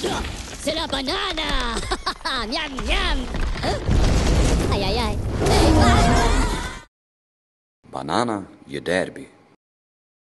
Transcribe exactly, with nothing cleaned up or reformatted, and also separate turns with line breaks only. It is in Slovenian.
C'est la banane. Miam, miam. Aïe, aïe, aïe.
Banana je derbi.